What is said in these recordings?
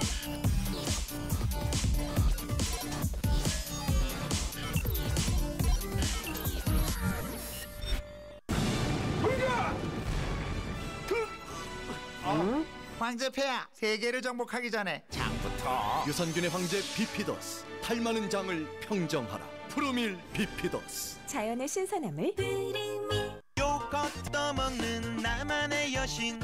황제 폐하, 세계를 정복하기 전에 장부터. 유산균의 황제 비피더스, 탈 많은 장을 평정하라. 프로밀 비피더스. 자연의 신선함을 요거트 떠먹는 나만의 여신.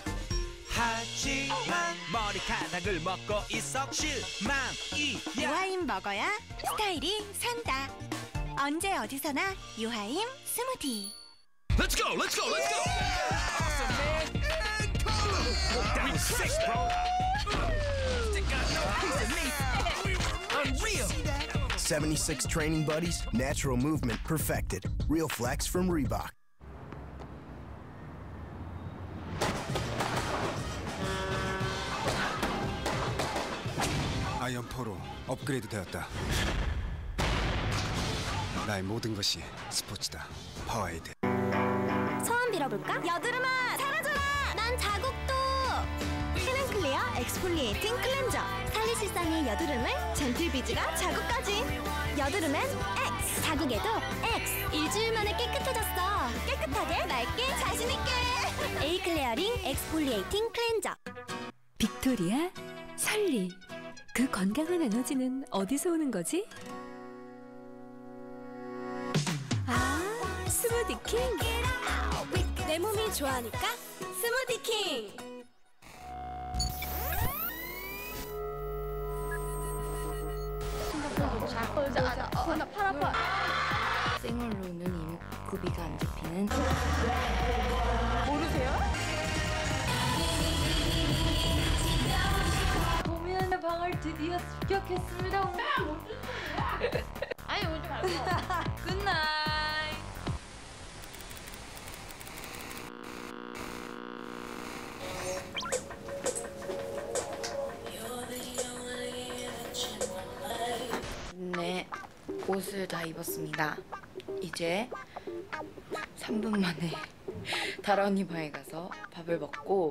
하지만 머리카락을 먹고 있어 실망이야. 유하임 먹어야 스타일이 산다. 언제 어디서나 유하임 스무디. Let's go, let's go, let's go. Awesome, man. That was sick, bro. Stick got no piece of me. Unreal. 76 training buddies, natural movement perfected. Real flex from Reebok. 아이언 4로 업그레이드 되었다. 나의 모든 것이 스포츠다. 파워에이드. 소원 빌어볼까? 여드름아 사라져라. 난 자국도. 헤렌클리어 엑스폴리에이팅 클렌저. 살리실상의 여드름을 젠틀비즈가 자국까지. 여드름엔 X, 자국에도 X. 일주일 만에 깨끗해졌어. 깨끗하게 맑게 자신있게. 에이클레어링 엑스폴리에이팅 클렌저. 빅토리아, 설리. 그 건강한 에너지는 어디서 오는 거지? 스무디킹. 내 몸이 좋아하니까 스무디킹. 나 팔 아파. 생얼로는 이미 구비가 안 잡히는. 모르세요? 도미안의 방을 드디어 습격했습니다. 아니 오지 말고. 굿나잇. 네, 옷을 다 입었습니다. 이제 3분 만에 다라언니 방에 가서 밥을 먹고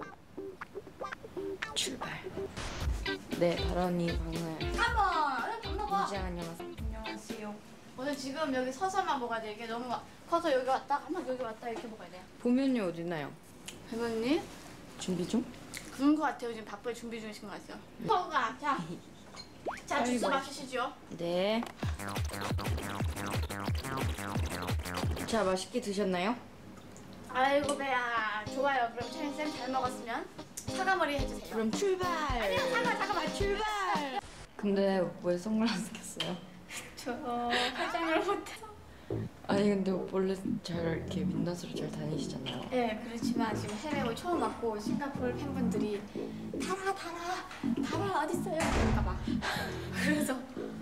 출발. 네, 다라언니 방을. 이제 안녕하세요. 안녕하세요. 오늘 지금 여기 서서만 먹어야 돼. 이게 너무 커서 여기 왔다 한번 여기 왔다 이렇게 먹어야 돼요. 보면이 어디나요? 배우님 준비 중? 그런 거 같아요. 지금 바쁘게 준비 중이신 것 같아요. 서가 자 주스 마시시죠. 네. 자, 맛있게 드셨나요? 아이고 배야 좋아요. 그럼 차인쌤 잘 먹었으면 사과머리 해주세요. 그럼 출발. 아니요 잠깐만 출발. 근데 왜 선글라스 꼈어요? 저 화장을 못해서. 아니 근데 원래 잘 이렇게 민낯으로 잘 다니시잖아요. 네 그렇지만 지금 해외 올 처음 왔고 싱가포르 팬분들이 다라 어딨어요? 그럴까봐. 그래서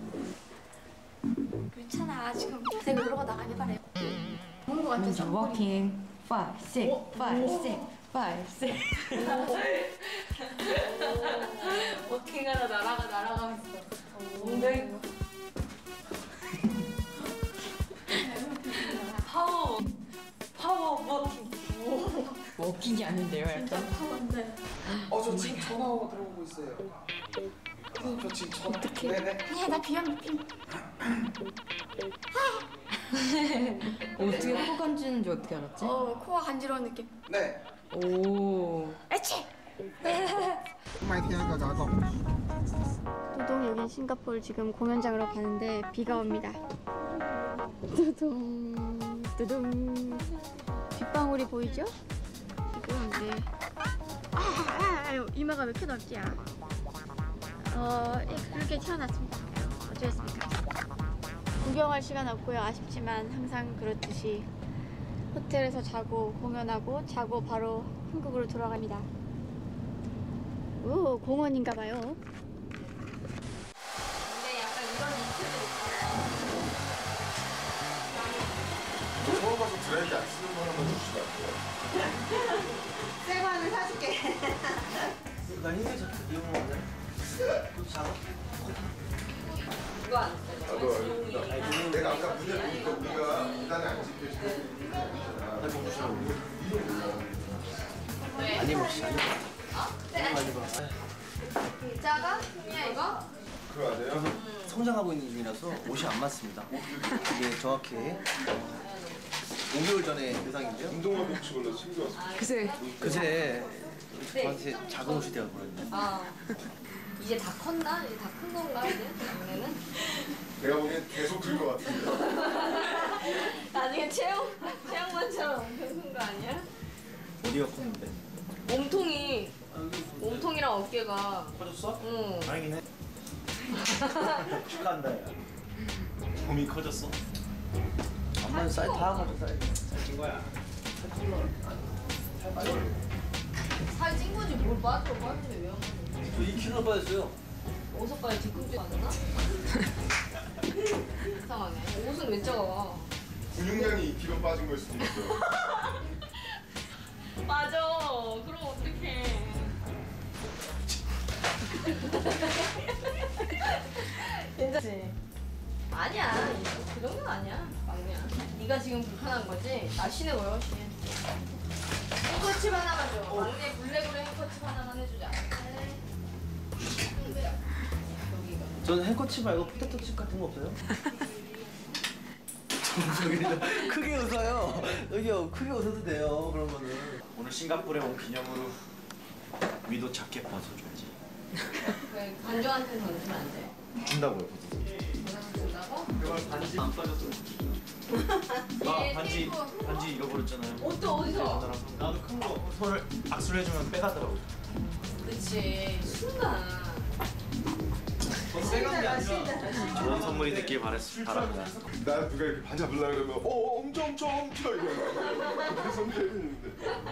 괜찮아 지금 내가 놀러가 나가길 바래. 좋은 거 같아서. 워킹 5, 6, 5, 6, 5, 6. 워킹하러 날아가면서 엉덩이 파워 워킹. 워킹이 아닌데요, 약간? 파워인데. 저 지금 전화 들어오고 있어요. 선생님 저 지금 전화. 어떡해? 네네. 아니야 나 비염 느낌. 어떻게 코 간지는지 어떻게 알았지? 코가 간지러운 느낌. 네. 오. 에치. 두둥 여기 싱가포르 지금 공연장으로 가는데 비가 옵니다. 두둥 두둥 빗방울이 보이죠? 지금 네. 이마가 왜 이렇게 넓지야? 그렇게 태어났습니다. 어쩌겠습니까? 구경할 시간 없고요. 아쉽지만 항상 그렇듯이 호텔에서 자고 공연하고 자고 바로 한국으로 돌아갑니다. 오 공원인가봐요. 근데 약간 이런 저 처음 가서 드라이기 안 쓰는 거 하나만 주시면 안 돼요? 새 거 하나 사줄게. 나 흰색 자켓 이용하냐? 그 작아? 이거 안 써. 내가 아까 문제 보니까 우리가 계단에 안 찍혀있는 아니 뭐 아니. 뭐. 네. 많이 봐. 작아? 그냥 이거? 그거 아세요? 성장하고 있는 중이라서 옷이 안 맞습니다. 이게 정확히 5개월 전에 의상인데요. 운동화 복식 원래 챙겨왔어. 그새 저한테 작은 옷이 되어버렸네. 아 이제 다 컸나? 이제 다 큰 건가 이제? 막내는? 내가 보기엔 계속 클 것 같은데. 나중에 체형만처럼 엄청 큰 거 아니야? 어디가 컸는데? 몸통이랑 어깨가 커졌어? 응. 다행이네. 축하한다 야. 몸이 커졌어? 엄마는 쌀 다 가져 살찐 거야. 살 찐 거지 뭘 빠졌는데 왜 안 빠져? 저 2kg 빠졌어요. 어디서 빠져? 뒤꿈치 맞나? 이상하네. 옷은 왜 작아? 근육량이 2kg 빠진 걸 수도 있어. 맞아. 그럼 어떡해. 괜찮지? 아니야. 그 정도는 아니야. 막내야. 네가 지금 불편한 거지? 날씬해 보여, 씨. 행커칩 하나만 줘. 막내 블랙으로 행커칩 하나만 해주자. 저는 행커칩 말고 포테토칩 같은 거 없어요? 크게 웃어요. 여기요, 크게 웃어도 돼요. 그러면은. 오늘 싱가포르에 온 기념으로 위도 자켓 벗어줘야지. 왜 관조한테 던지면 안 돼? 준다고요. 준다고? 그걸 반지 안 빠졌어. 나 반지 잃어버렸잖아요. 옷도 어디서? 나도 큰 거. 손을 악수를 해주면 빼가더라고. 그치. 순간. 빼간 게 아니라 좋은 선물이 됐길 바랍니다. 나 누가 이렇게 반지 잡으려고 그러면 엄청 이러면 계속 때리는데.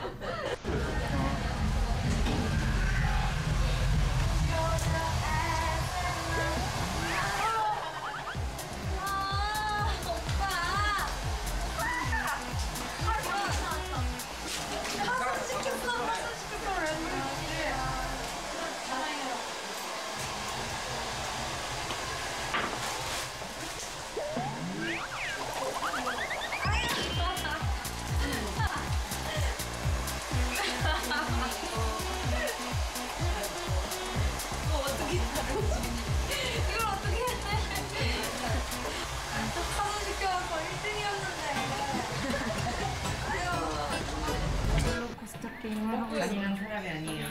다니는 사람이 아니에요.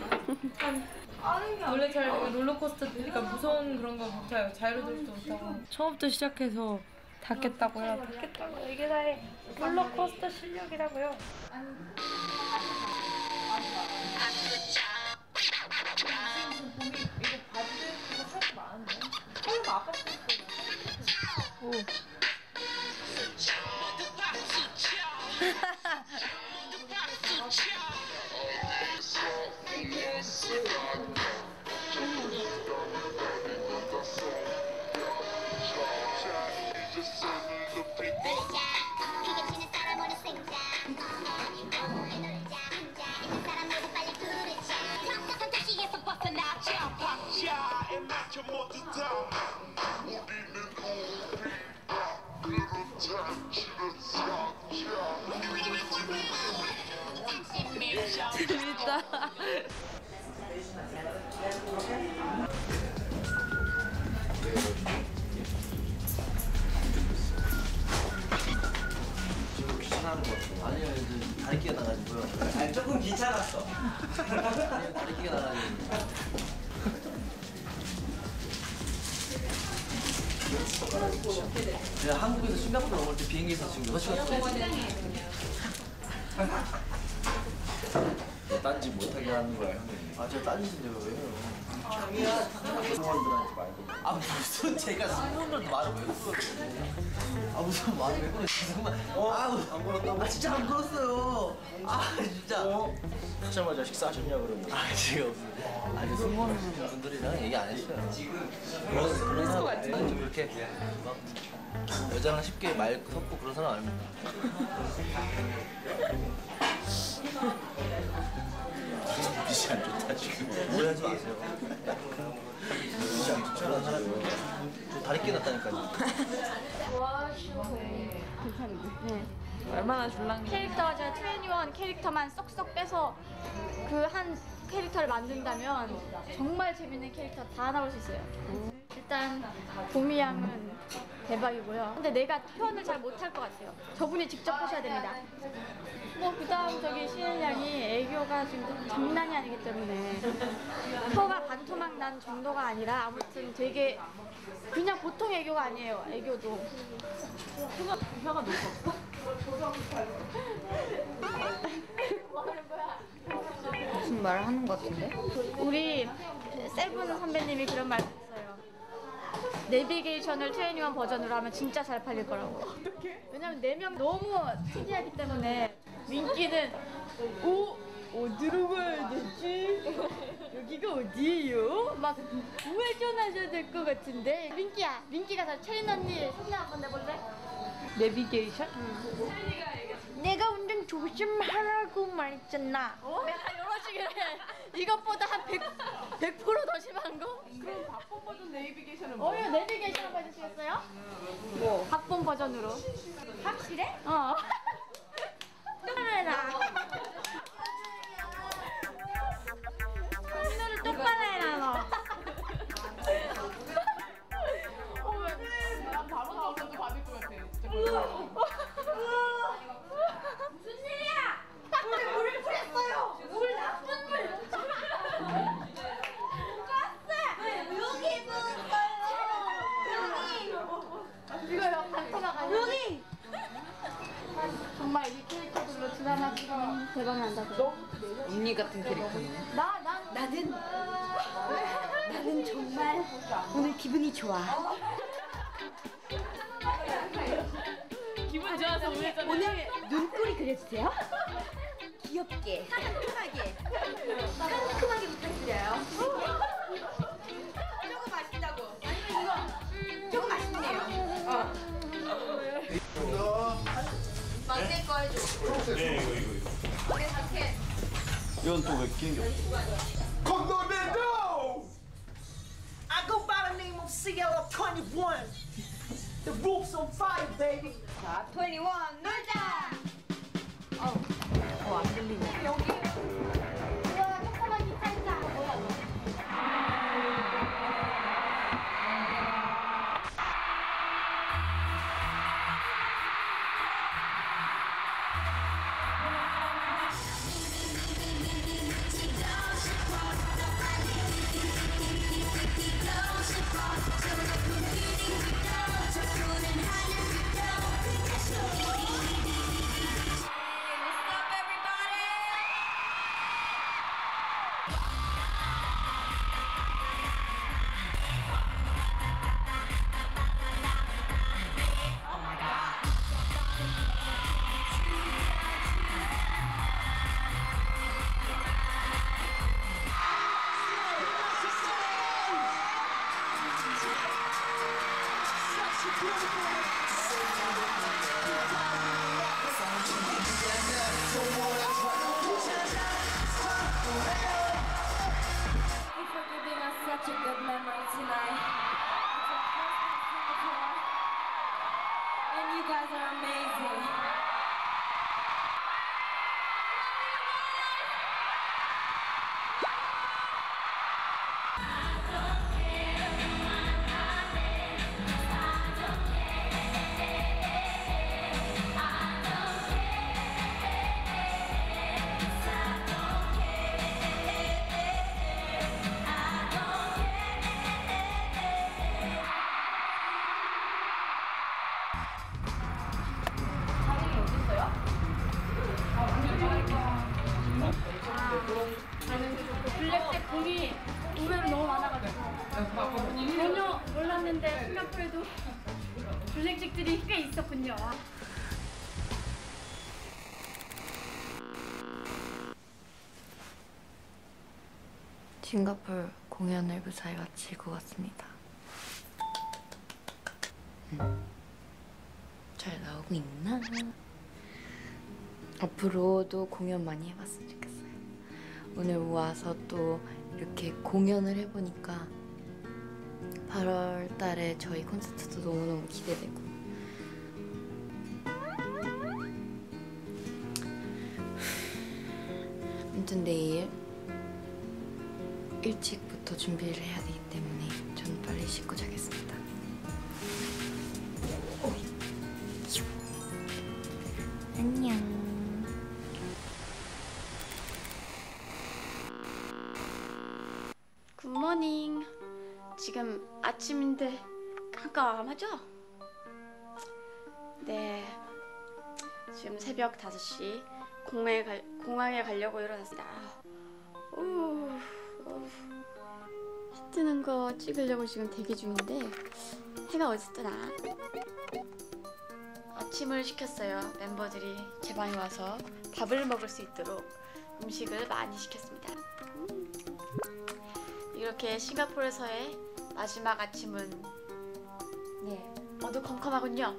원래 잘 롤러코스터 그러니까 무서운 그런 거 못해요. 자유로들도 못하고 처음부터 시작해서 닿겠다고요. 닿겠다고 이게 다의 롤러코스터 실력이라고요. 오. 재밌다. 지금 귀찮아하는 거 같아요. 아니요, 다리끼가 나가지고요. 아니, 조금 귀찮았어. 아니요, 다리끼가 나가지고. 제가 한국에서 싱가포르 넘을 때 비행기에서 지금 6시간 딴지 못하게 하는 거야, 형님. 아, 제가 딴짓인데 왜 해요? 승무원들한테 말고. 아, 무슨 제가 승무원들한테 말을 왜 걸었어요? 아, 무슨 말을 왜 걸었어요? 정말. 안 걸었다고? 아, 진짜 안 걸었어요. 아, 진짜. 듣자마자 식사하셨냐 그러면. 아, 지금 없어요. 아니, 승무원분들이랑 얘기 안 했어요. 그런 사람 좀 이렇게 막 여자랑 쉽게 말 섞고 그런 사람 아닙니다. 빛이 안 좋다 지금. 오해하지 마세요. 빛이 안 좋죠? 그런 사람이 저 다리끼 났다니까요. 와 시원해. 괜찮은데? 네. 얼마나 줄랑이? 캐릭터 제가 21 캐릭터만 쏙쏙 빼서 그 캐릭터를 만든다면 정말 재밌는 캐릭터 다 나올 수 있어요. 일단 보미 양은 대박이고요. 근데 내가 표현을 잘 못할 것 같아요. 저분이 직접 하셔야 됩니다. 뭐 그다음 저기 시은 양이 애교가 지금 장난이 아니기 때문에 혀가 반토막 난 정도가 아니라 아무튼 되게 그냥 보통 애교가 아니에요. 애교도 혀가 높았어? 무슨 말을 하는 것 같은데? 우리 세븐 선배님이 그런 말 했어요. 내비게이션을 트레이닝원 버전으로 하면 진짜 잘 팔릴 거라고. 왜냐면 4명 너무 특이하기 때문에 민기는 어디로 가야 되지? 여기가 어디예요? 막 우회전하셔야 될 것 같은데. 민기야, 민기가 저 체린 언니 생각 한번 내볼래? 내비게이션? 내가 운전 조심하라고 말했잖아. 맨날 이런 식으로 해. 이것보다 한 100%더 심한 거? 그럼 박본 버전 내비게이션은 뭐예요? 내비게이션 한번 해주시겠어요? 뭐? 박본 버전으로. 확실해? 어. 똑바로 손을 똑바로 해라 너. 난 바로 나오셔도 받을 것 같아. 무슨 일이야? 물을 뿌렸어요. 물 나쁜 물. 가스. 여기 여기. 이거요. 반토막 아니야? 여기. 정말 이 캐릭터들로 드라마 찍으면 대박이 난다고. 언니 같은 캐릭터네. 나는 정말 오늘 기분이 좋아. 기분 좋아서 우회전. 오늘 눈꼬리 그려주세요. 귀엽게, 상큼하게 부탁드려요. 조금 맛있다고. 아니면 이거 조금 맛있네요. 막내 거 해줘. 네, 이거. 막내 사태. 이건 또 왜 끼는 게 없어? Condorito! I go by the name of CL21. The roof's on fire, baby. 자, 21 놀자. 안 들리네. 여기. 우와, 조그만 기차 있다. 뭐야 너? 블랙색 공이 의외로 너무 많아가지고 전혀 몰랐는데 싱가포르에도 블랙잭들이 꽤 있었군요. 싱가포르 공연을 무사히 마치고 왔습니다. 잘 나오고 있나? 앞으로도 공연 많이 해봤으면 좋겠어요. 오늘 와서 또 이렇게 공연을 해보니까 8월 달에 저희 콘서트도 너무너무 기대되고 아무튼 내일 일찍부터 준비를 해야 되기 때문에 전 빨리 씻고 자겠습니다. 안녕. 굿모닝. 지금 아침인데 깜깜하죠? 네. 지금 새벽 5시 공항에 가려고 일어났습니다. 해 뜨는 거 찍으려고 지금 대기 중인데 해가 어디 뜨나? 아침을 시켰어요. 멤버들이 제 방에 와서 밥을 먹을 수 있도록 음식을 많이 시켰습니다. 이렇게 싱가포르에서의 마지막 아침은 네, 어두컴컴하군요.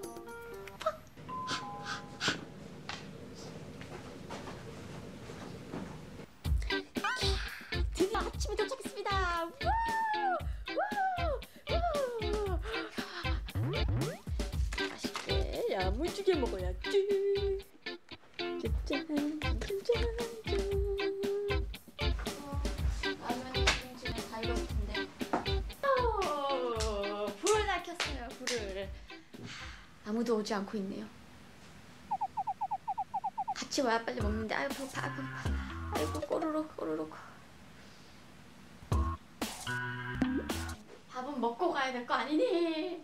드디어 아침에 도착했습니다. 맛있게 야무지게 먹어야지. 짠짠 짠짠. 라면 지금 다 익었을 텐데. 불을 다 켰어요. 불을. 아무도 오지 않고 있네요. 같이 와야 빨리 먹는데 아이고 배고파 아이고 배고파. 아이고 꼬르륵 꼬르륵. 밥은 먹고 가야 될 거 아니니?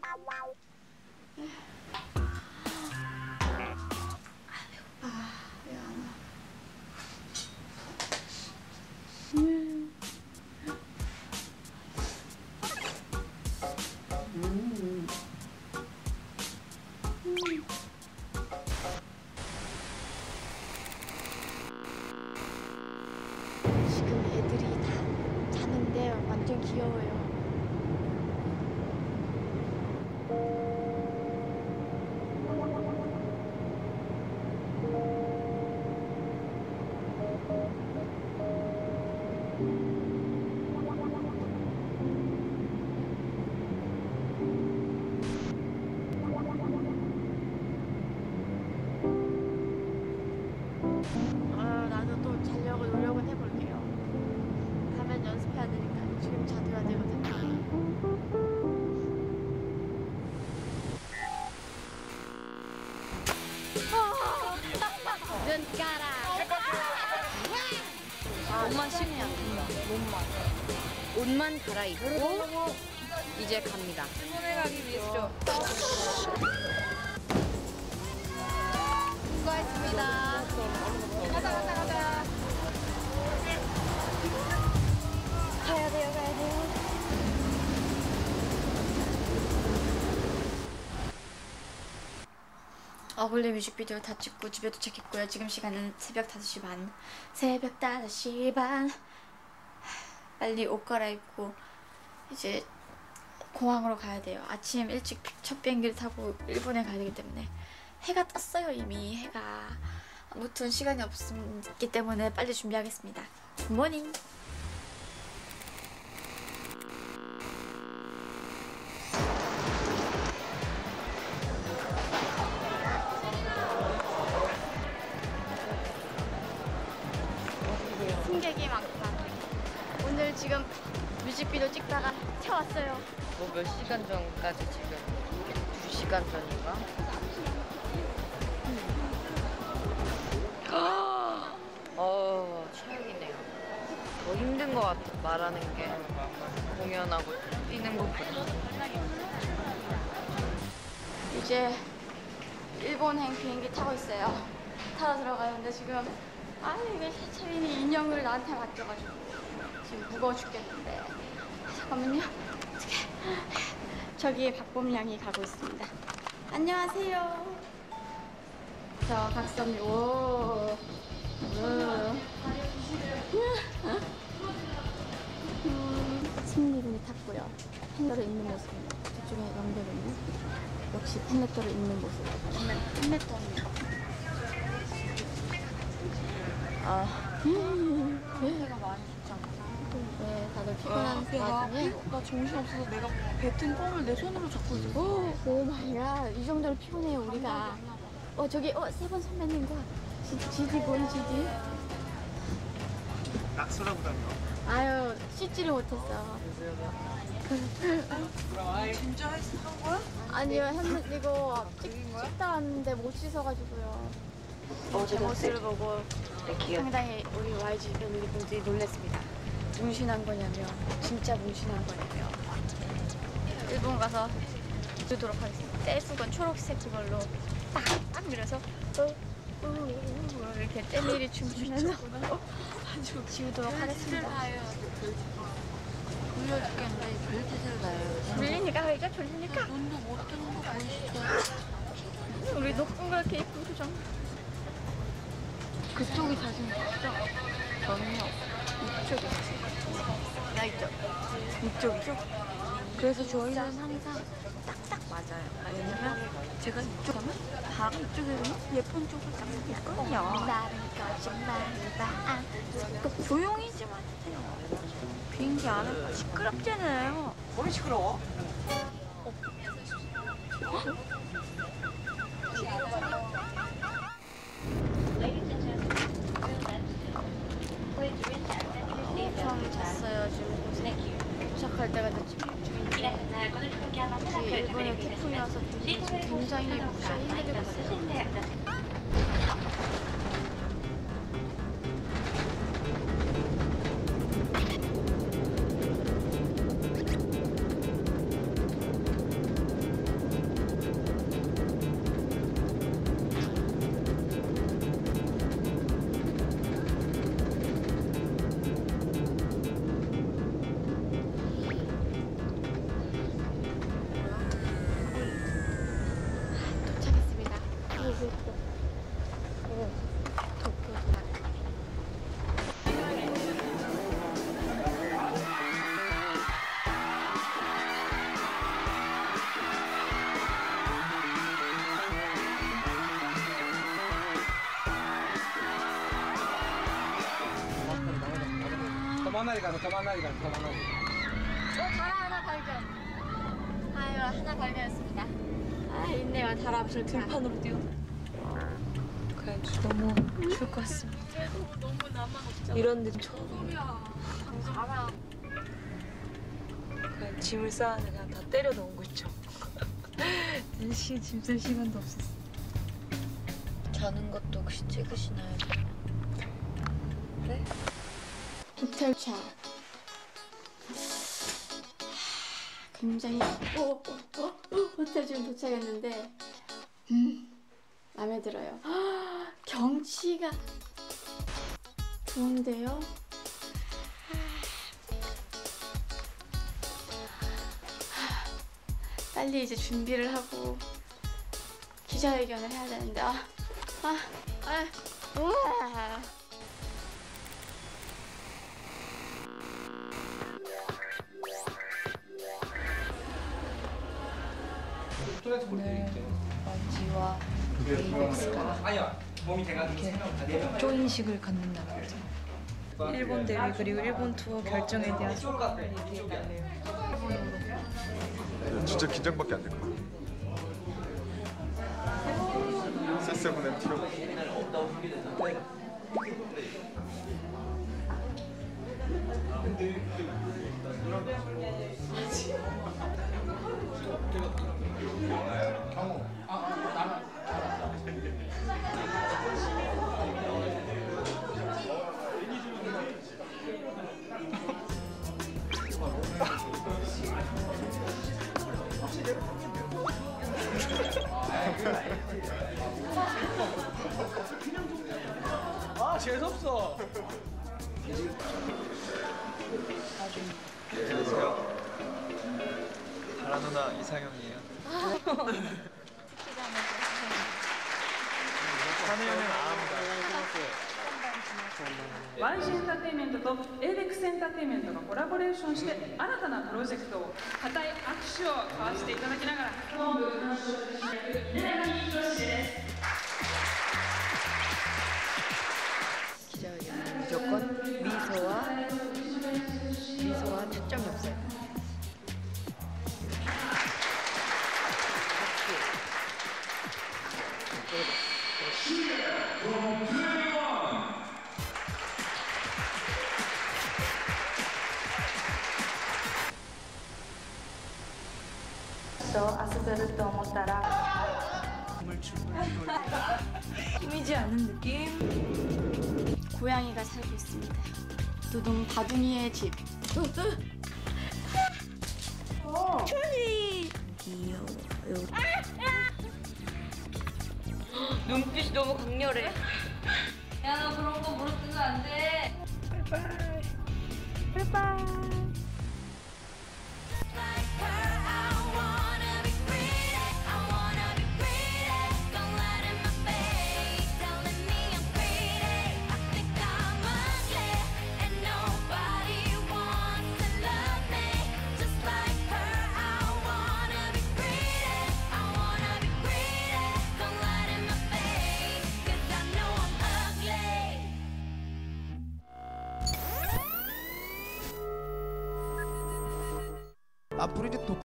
지금 애들이 다 자는데 완전 귀여워요. 나도 또 자려고 노력은 해볼게요. 가면 연습해야 되니까 지금 자둬야 되거든요. 눈가락. 옷만 씻고 옷만 갈아입고 이제 갑니다. 주문해 가기 위해서죠. 수고하셨습니다. 가자. 가야 돼요. 어글리 뮤직비디오 다 찍고 집에 도착했고요. 지금 시간은 새벽 5시 반. 새벽 5시 반. 빨리 옷 갈아입고 이제 공항으로 가야 돼요. 아침 일찍 첫 비행기를 타고 일본에 가야 되기 때문에 해가 떴어요. 이미 해가. 아무튼 시간이 없기 때문에 빨리 준비하겠습니다. 굿모닝. 승객이 많다. 오늘 지금 뮤직비디오 찍다가 태웠어요. 뭐 몇 시간 전까지 지금? 2시간 전인가? 최악이네요. 더 힘든 것 같아, 말하는 게. 공연하고 뛰는 것보다. 이제 일본행 비행기 타고 있어요. 타러 들어가는데 지금 이게 세차인이 인형을 나한테 맡겨가지고 지금 무거워 죽겠는데. 잠깐만요. 어떡해. 저기 박봄 양이 가고 있습니다. 안녕하세요. 저 각선미. 오. 승리군이 탔고요. 팬더를 입는 모습입니다. 저쪽에 연결은 역시 팬레터를 입는 모습. 팬레터입니다. 배가 많이 탔잖아. 네, 다들 피곤한 와중에 나 정신없어서 내가 뱉은 껌을 내 손으로 잡고 있었어. 오 마이 갓. 이 정도로 피곤해요 우리가. 저기 세번 선배님과 GD 보이 GD. 낙서라고 다녀. 아유 씻지를 못했어. 진짜 한 거야? 아니요 했는데 이거 씻다 왔는데 못 씻어가지고요. 제 모습을 보고 상당히 우리 YG 팬분들이 놀랐습니다. 문신한 거냐며 진짜 문신한 거냐며. 일본 가서 주도록 하겠습니다. 떼수건 초록색 그걸로 딱 밀어서 이렇게 떼미리 춤추면서 아주 지우도록 하겠습니다. 졸려 죽겠는데 별 짓을 다요. 졸리니까 그러죠? 졸리니까? 눈도 못 뜨는 거 보이시죠? 우리 높은 걸 이렇게 예쁜 표정. 그쪽이 자신 있죠? 저는요 이쪽이 자신 있어요. 나 이쪽. 이쪽이죠? 그래서 저희는 항상 딱딱 맞아요. 왜냐면 제가 이쪽 하면 바로 이쪽에 가면 예쁜 쪽을 딱 있거든요. 나는 거짓말을 봐. 또 조용히 좀 하세요. 비행기 안에 시끄럽잖아요. 뭘 시끄러워? 처음 잤어요. 지금 도착할 때가 됐지. 일본에 태풍이 와서 굉장히 무시하기 힘들었어요. 하나 발견. 아유 하나 발견했습니다. 아 있네요. 다라 앞을 들판으로 뛰어. 그래 너무 추울 것 같습니다. 너무 나만 없잖아. 이런데 처음이야. 다라. 그냥 짐을 쌓아서 그냥 다 때려 넣은 거 있죠. 짐 쓸 시간도 없었어. 자는 것도 혹시 찍으시나요? 네? 호텔차. 굉장히 호텔 지금 도착했는데 마음에 들어요. 경치가 좋은데요? 빨리 이제 준비를 하고 기자회견을 해야 되는데 우와. 오늘 YG와 ABEX가 이렇게 조인식을 갖는 날이죠. 일본 데뷔 그리고 일본 투어 결정에 대한 소감을 얘기해달래요. 진짜 긴장밖에 안 될 거야. 세세븐의 티어. 아 재수없어. 안녕하세요. 다라 누나 이상형이에요. 사내연애는 안 합니다. YGエンターテインメントと ABEX エンターテインメントがコラボレーションして新たなプロジェクトを固い握手を交わしていただきながら本部監修役南仁志です。 기자회견은 무조건 미소와 초점이 없어요. と遊べると思ったら 꾸미지 않은 느낌? 고양이가 살고 있습니다. 또 너무 바둥이의 집. 초리! 귀여워요. 눈빛이 너무 강렬해. 야, 너 그런 거 물어뜯으면 안 돼. 바이바이. 바이바이. 앞으로 이제